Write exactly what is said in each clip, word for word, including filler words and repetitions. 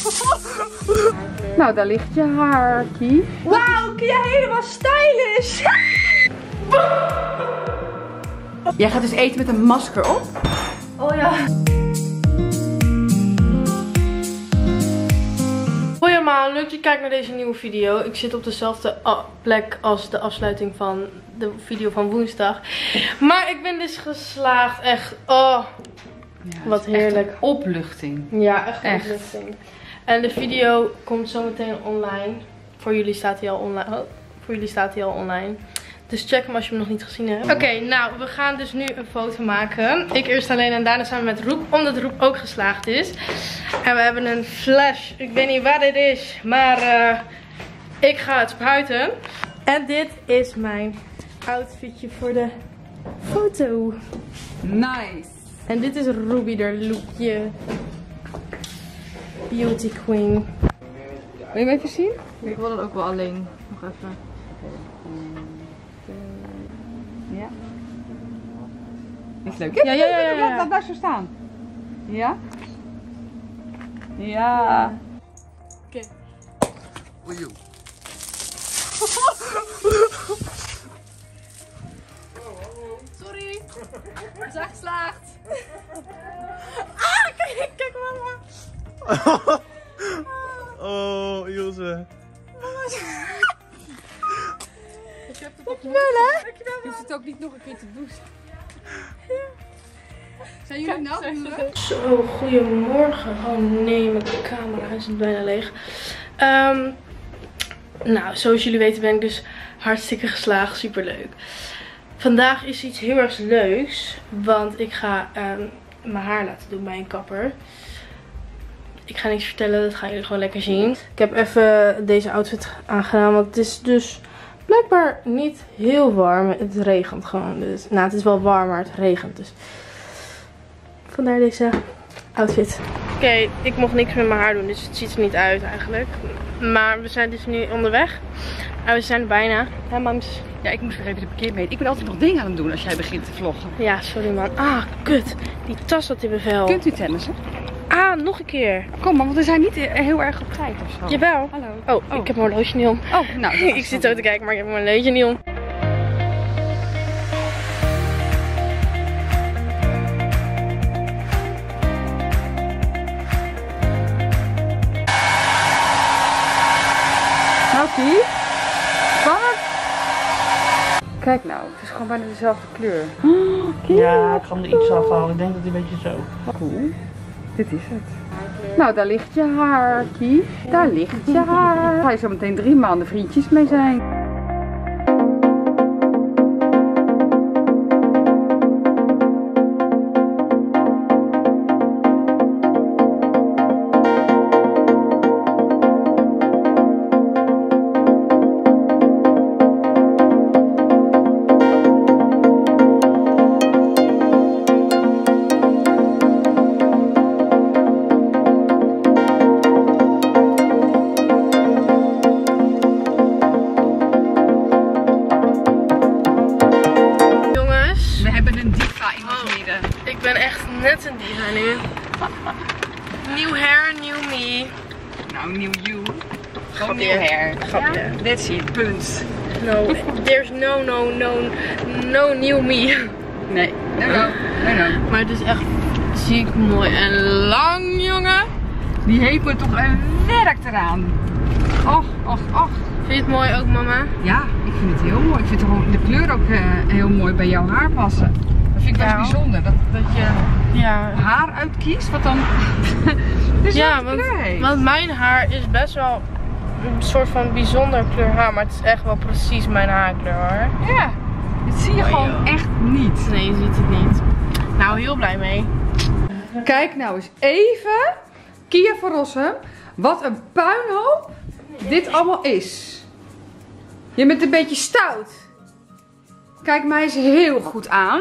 Nou, daar ligt je haar, Kie. Wauw, Kia helemaal stylish. Jij gaat dus eten met een masker op? Oh ja. Hoi allemaal, leuk dat je kijkt naar deze nieuwe video. Ik zit op dezelfde plek als de afsluiting van de video van woensdag. Maar ik ben dus geslaagd. Echt, oh, Ja, wat heerlijk. Echt opluchting. Ja, echt, Echt. opluchting. En de video komt zo meteen online. Voor jullie staat hij al online. Oh, voor jullie staat hij al online. Dus check hem als je hem nog niet gezien hebt. Oké, okay, nou, we gaan dus nu een foto maken. Ik eerst alleen en daarna samen met Roep. Omdat Roep ook geslaagd is. En we hebben een flash. Ik weet niet waar dit is. Maar uh, ik ga het spuiten. En dit is mijn outfitje voor de foto. Nice. En dit is Ruby, haar lookje. Beauty queen. Wil je me even zien? Ik wil het ook wel alleen. Nog even. Ja. Is leuk. Ja, ja, ja, ja, ja. Laat, laat daar zo staan. Ja? Ja. Oké. Okay. Sorry. We zijn geslaagd. Ah, kijk, kijk mama. Oh, Ilse. Dankjewel, hè? Je hoeft het ook niet nog een keer te boosten. Zijn jullie nat? Zo, goedemorgen. Oh nee, mijn camera is bijna leeg. Um, nou, zoals jullie weten ben ik dus hartstikke geslaagd. Super leuk. Vandaag is iets heel erg leuks. Want ik ga um, mijn haar laten doen bij een kapper. Ik ga niks vertellen, dat gaan jullie gewoon lekker zien. Ik heb even deze outfit aangedaan, want het is dus blijkbaar niet heel warm. Het regent gewoon. Dus, nou, het is wel warm, maar het regent. Dus vandaar deze outfit. Oké, okay, ik mocht niks met mijn haar doen, dus het ziet er niet uit eigenlijk. Maar we zijn dus nu onderweg. En we zijn er bijna. Hè, mams? Ja, ik moest weer even de parkeermeter. Ik ben altijd nog dingen aan het doen als jij begint te vloggen. Ja, sorry man. Ah, kut. Die tas had in mijn vel. Kunt u tennissen? Ah, nog een keer. Kom maar, want we zijn niet heel erg op tijd of zo. Jawel. Hallo. Oh, oh. Ik heb mijn horloge niet om. Oh, nou. Ik zit zo te kijken, maar ik heb mijn horloge niet om. Nou, Kie. Spannend. Kijk nou, het is gewoon bijna dezelfde kleur. Oh, ja, ik ga hem er iets afhalen. Ik denk dat hij een beetje zo. Cool. Dit is het. Nou, daar ligt je haar, Kie. Daar ligt je haar. Daar ga je zo meteen drie maanden vriendjes mee zijn. Ik ben echt net een diva nu. Nieuw hair, nieuw me. Nou, nieuw you. Gewoon Grapje. nieuw hair. Grapje. Ja? That's it, punt. No, there's no, no, no, no new me. Nee, no, no, no, no. Maar het is echt ziek mooi en lang, jongen. Die heeft toch een werk eraan. Och, och, och. Vind je het mooi ook, mama? Ja, ik vind het heel mooi. Ik vind gewoon de kleur ook uh, heel mooi bij jouw haar passen. Dat vind ik best ja. bijzonder. Dat, dat je ja. haar uitkiest wat dan dus ja, want, want mijn haar is best wel een soort van bijzonder kleur haar. Maar het is echt wel precies mijn haarkleur, hoor. Ja, dat zie je oh, gewoon joh. echt niet. Nee, je ziet het niet. Nou, heel blij mee. Kijk nou eens even, Kia van Rossum, wat een puinhoop dit allemaal is. Je bent een beetje stout. Kijk mij eens heel goed aan.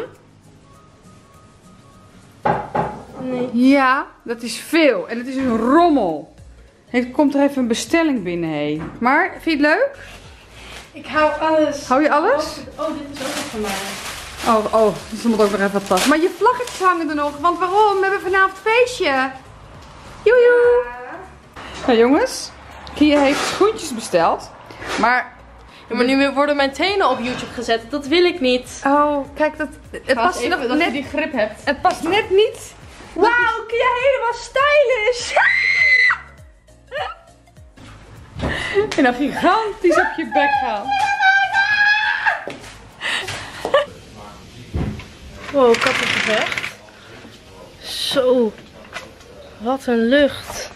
Nee. Ja, dat is veel. En het is een rommel. Er komt er even een bestelling binnen, hé. Maar, vind je het leuk? Ik hou alles. Hou je alles? Oh, dit is ook nog van mij. Oh, oh, dus er moet ook nog even wat tas. Maar je vlaggetjes hangen er nog, want waarom? We hebben vanavond feestje. Joejoe. Nou jongens, Kia heeft schoentjes besteld. Maar... Ja, maar nu worden mijn tenen op YouTube gezet. Dat wil ik niet. Oh, kijk, dat, het past even, nog dat net... je die grip hebt. Het past net niet. Wauw, Kia helemaal stylish. En dan gigantisch op je bek gaan. Wow, kattengevecht. Zo. Wat een lucht.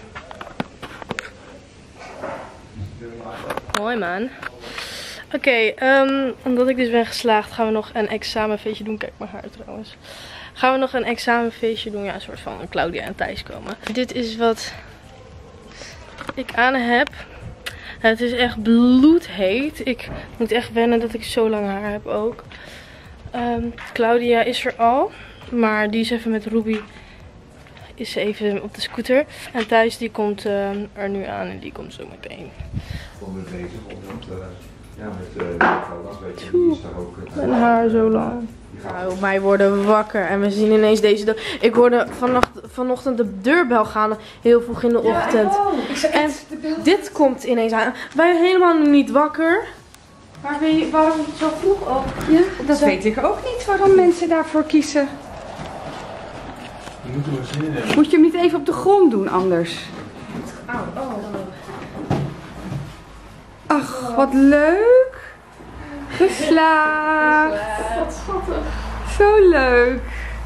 Mooi man. Oké, okay, um, omdat ik dus ben geslaagd gaan we nog een examenfeestje doen. Kijk mijn haar trouwens. Gaan we nog een examenfeestje doen. Ja, een soort van Claudia en Thijs komen. Dit is wat ik aan heb. Het is echt bloedheet. Ik moet echt wennen dat ik zo lang haar heb ook. Um, Claudia is er al. Maar die is even met Ruby. Is ze even op de scooter. En Thijs die komt uh, er nu aan en die komt zo meteen. Ik ben bezig om dat, uh, ja, met uh, dat weet je, die is daar ook. Uh, Mijn haar zo lang. Nou, wij worden wakker en we zien ineens deze dag. Ik hoorde vannacht, vanochtend de deurbel gaan, heel vroeg in de ochtend. Ja, ik ik en dit komt ineens aan. Wij helemaal niet wakker. Maar wie, waarom zo vroeg op? Ja, dat zo. Weet ik ook niet waarom mensen daarvoor kiezen. Moeten we zin hebben. Moet je hem niet even op de grond doen anders? Au, oh. Ach, wat leuk. Geslaagd. Wat schattig. Zo leuk.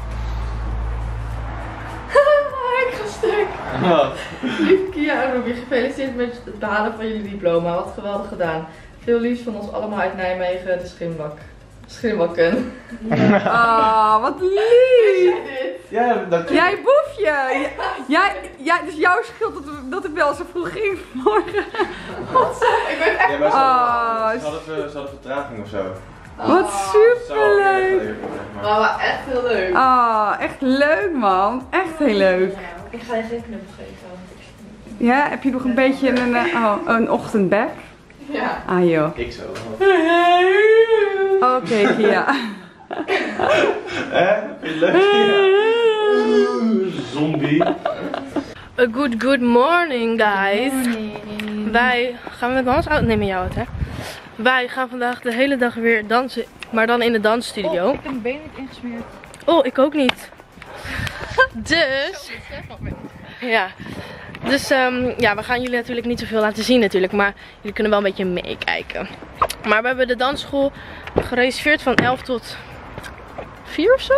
Ik ga stuk. Wat? Lieve Kia en Ruby, gefeliciteerd met het behalen van jullie diploma. Wat geweldig gedaan. Veel liefs van ons allemaal uit Nijmegen, de Schimbak. Schimbakken. Ah, oh, wat lief. Ja, dat Jij boefje. Jij, jij, het is jouw schuld dat, dat ik wel zo vroeg ging morgen. Wat zo? Ik ben echt... Ja, maar ze Oh, hadden, ze hadden, ze hadden vertraging of zo. wat superleuk. Maar, maar echt heel leuk. Ah, oh, echt leuk man. Echt heel leuk. Ik ga je geen knuffel geven. Ja, heb je nog een beetje een, oh, een ochtendbek? Ja. Ah joh. Ik zo. Oké, okay, Kia. Eh? Vind je het leuk? Ja. Zombie. A good, good morning guys. Morning. Wij gaan met Hans uit. Nee, met jou het hè. Wij gaan vandaag de hele dag weer dansen. Maar dan in de dansstudio. Oh, ik heb mijn been niet ingesmeerd. Oh, ik ook niet. Dus. Ja. Dus um, ja, we gaan jullie natuurlijk niet zoveel laten zien natuurlijk. Maar jullie kunnen wel een beetje meekijken. Maar we hebben de dansschool gereserveerd van elf tot vier of zo.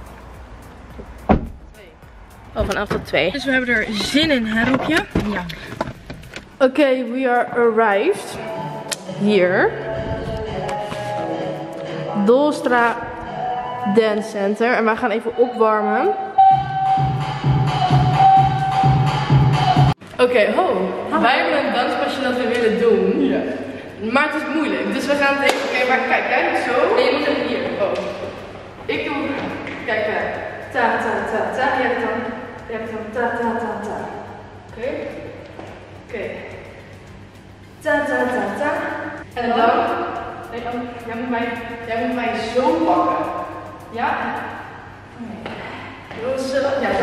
Oh, van elf tot twee. Dus we hebben er zin in, hè Roepje? Ja. Oké, okay, we are arrived. Hier. Dolstra Dance Center. En wij gaan even opwarmen. Oké, okay, ho. Wij hebben een danspasje dat we willen doen. Ja. Maar het is moeilijk. Dus we gaan het even... Oké, okay, maar kijk, jij doet zo. En je moet even hier. Oh. Ik doe... Kijk, kijk. Ta, ta, ta, ta. Jij hebt dan... Jij hebt dan ta, ta, ta, ta. Oké. Okay. Oké. Okay. Ta, ta, ta, ta. En dan... Nee, oh, jij, moet mij, jij moet mij zo pakken. Ja? Nee. Jongens, zullen... Ja, zo.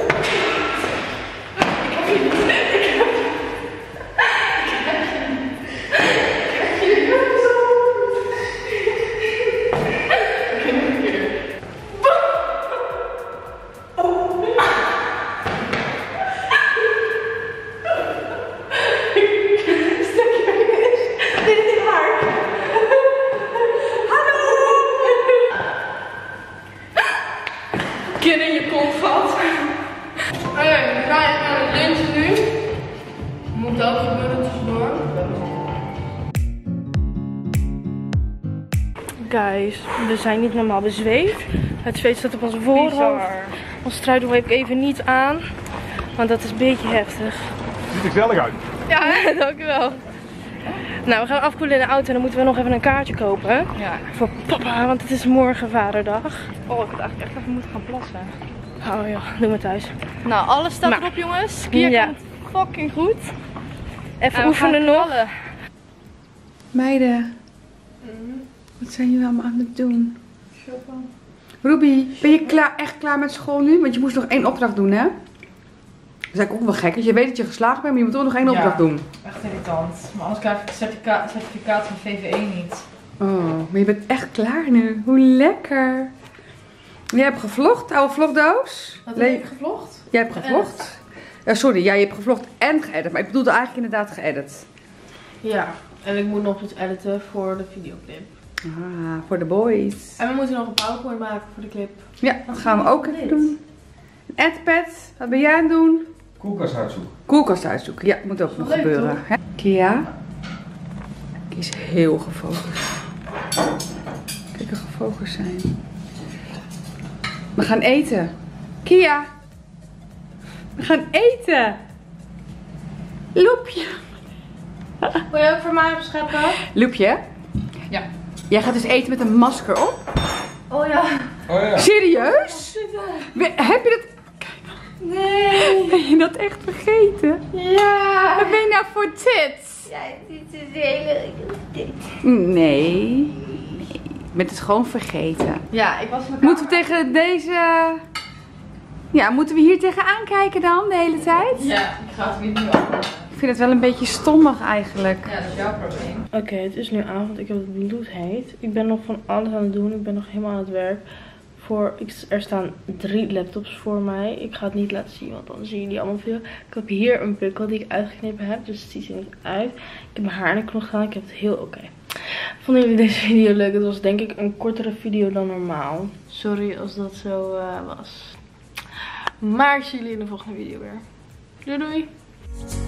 Guys, we zijn niet normaal bezweet. Het zweet staat op onze voorhoofd. Ons trui doe ik even niet aan. Want dat is een beetje heftig. Ziet er gezellig uit. Ja, dankjewel. Nou, we gaan afkoelen in de auto en dan moeten we nog even een kaartje kopen. Ja. Voor papa, want het is morgen vaderdag. Oh, ik had eigenlijk echt even moeten gaan plassen. Oh ja, doe maar thuis. Nou, alles staat maar, erop jongens. Kia ja. komt fucking goed. Even en oefenen nog. Meiden. Wat zijn jullie allemaal aan het doen? Ruby, ben je klaar, echt klaar met school nu? Want je moest nog één opdracht doen, hè? is eigenlijk ook wel gek. Want je weet dat je geslaagd bent, maar je moet toch nog één opdracht doen. Echt irritant. Maar anders krijg ik het certificaat, certificaat van V V E niet. Oh, maar je bent echt klaar nu. Hoe lekker. Je hebt gevlogd, oude vlogdoos. Wat Le- heb ik gevlogd? Jij hebt gevlogd. Ja, sorry, ja, je hebt gevlogd en geëdit. Maar ik bedoelde eigenlijk inderdaad geëdit. Ja, en ik moet nog iets editen voor de videoclip. Ah, voor de boys. En we moeten nog een PowerPoint maken voor de clip. Ja, dat gaan we ook even doen. Een adpad, wat ben jij aan het doen? Koelkast uitzoeken. Koelkast uitzoeken, ja, moet ook nog Leuk, gebeuren. Hè? Kia. Die is heel gefocust. Kijk hoe gefocust zijn. We gaan eten. Kia. We gaan eten. Loepje. Wil je ook voor mij scheppen? Loepje. Ja. Jij gaat dus eten met een masker op? Oh ja. Oh ja. Serieus? We- Heb je dat... Nee. Ben je dat echt vergeten? Ja. Wat ben je nou voor tits? Ja, dit is heel leuk. Nee. Je bent het gewoon vergeten. Ja, ik was in Moeten we tegen deze... Ja, moeten we hier tegenaan kijken dan de hele tijd? Ja, ik ga het weer nu afmaken. Ik vind het wel een beetje stommig eigenlijk. Ja, dat is jouw probleem. Oké, het is nu avond. Ik heb het bloedheet. Ik ben nog van alles aan het doen. Ik ben nog helemaal aan het werk. Voor, ik, er staan drie laptops voor mij. Ik ga het niet laten zien, want dan zien jullie allemaal veel. Ik heb hier een pukkel die ik uitgeknippen heb. Dus het ziet er niet uit. Ik heb mijn haar in de knop gedaan. Ik heb het heel oké. Vonden jullie deze video leuk? Het was denk ik een kortere video dan normaal. Sorry als dat zo uh, was. Maar ik zie jullie in de volgende video weer. Doei doei!